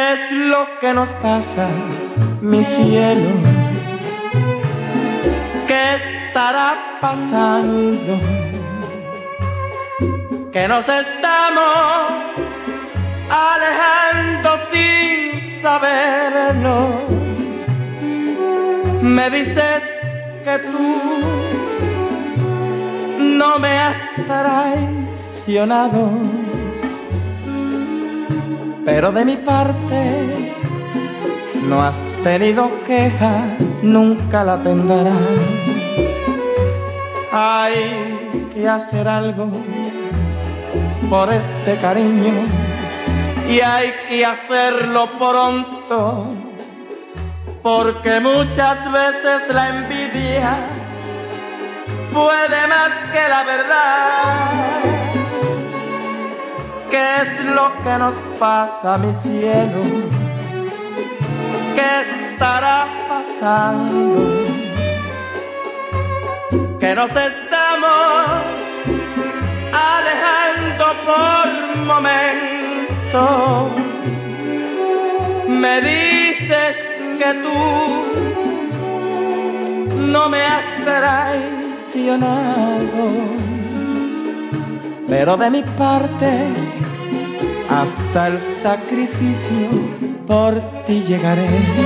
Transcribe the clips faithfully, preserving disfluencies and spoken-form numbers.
¿Qué es lo que nos pasa, mi cielo? ¿Qué estará pasando? Que nos estamos alejando sin saberlo. Me dices que tú no me has traicionado, pero de mi parte no has tenido queja, nunca la tendrás. Hay que hacer algo por este cariño y hay que hacerlo pronto, porque muchas veces la envidia puede más que la verdad. ¿Qué es lo que nos pasa, mi cielo? ¿Qué estará pasando? Que nos estamos alejando por momentos. Me dices que tú no me has traicionado, pero de mi parte hasta el sacrificio por ti llegaré.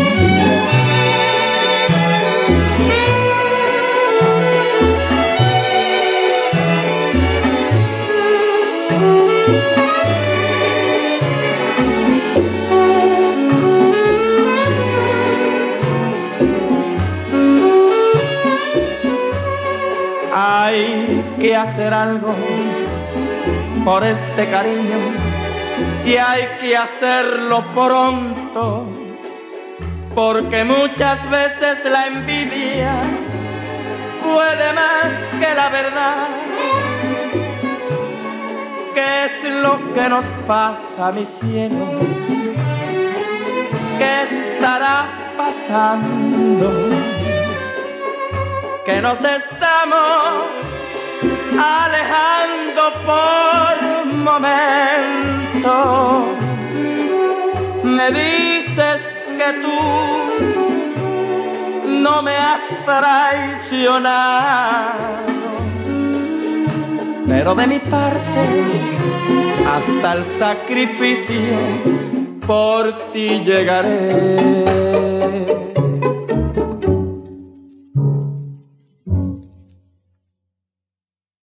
Hay que hacer algo por este cariño y hay que hacerlo pronto, porque muchas veces la envidia puede más que la verdad. ¿Qué es lo que nos pasa, mi cielo? ¿Qué estará pasando? Que nos estamos alejando por momentos. Me dices que tú no me has traicionado, pero de mi parte hasta el sacrificio por ti llegaré.